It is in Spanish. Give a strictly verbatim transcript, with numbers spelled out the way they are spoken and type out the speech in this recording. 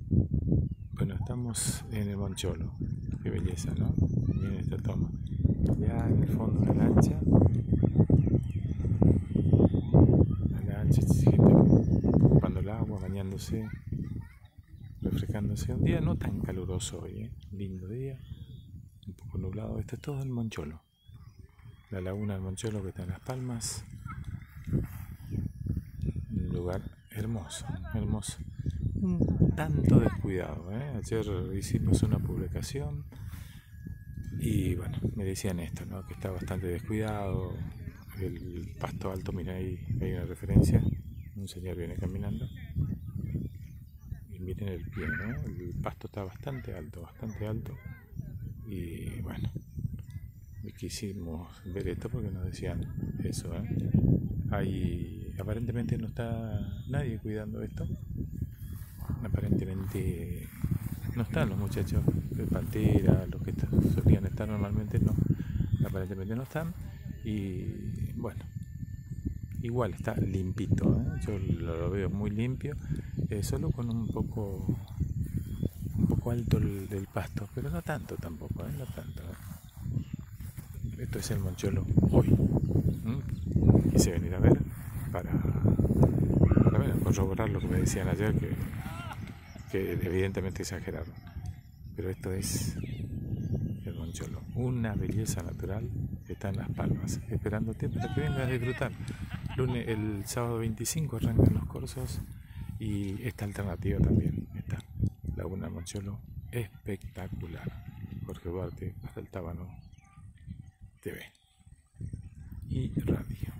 Bueno, estamos en el Moncholo. Qué belleza, ¿no? Miren esta toma. Ya en el fondo de la lancha. La lancha, gente ocupando el agua, bañándose, refrescándose. Un día no tan caluroso hoy, ¿eh? Lindo día. Un poco nublado. Esto es todo el Moncholo. La laguna del Moncholo que está en Las Palmas. Un lugar hermoso, hermoso. Un tanto descuidado, ¿eh? Ayer hicimos una publicación y bueno, me decían esto, ¿no? Que está bastante descuidado, el pasto alto, mira ahí hay una referencia, un señor viene caminando y miren el pie, ¿no? El pasto está bastante alto, bastante alto y bueno, quisimos ver esto porque nos decían eso, ¿eh? Hay, aparentemente no está nadie cuidando esto. Aparentemente no están los muchachos de Pantera, los que solían estar normalmente, no, aparentemente no están. Y bueno, igual está limpito, ¿eh? Yo lo, lo veo muy limpio, eh, solo con un poco un poco alto el, el pasto, pero no tanto tampoco, ¿eh? No tanto, ¿eh? Esto es el Moncholo hoy. ¿Mm? Quise venir a ver para, para ver, corroborar lo que me decían ayer, que que evidentemente exageraron, pero esto es el Moncholo, una belleza natural que está en Las Palmas, esperándote para que vengas a disfrutar. Lunes, el sábado veinticinco arrancan los cursos y esta alternativa también está, Laguna del Moncholo, espectacular. Jorge Duarte, hasta el Tábano T V y Radio.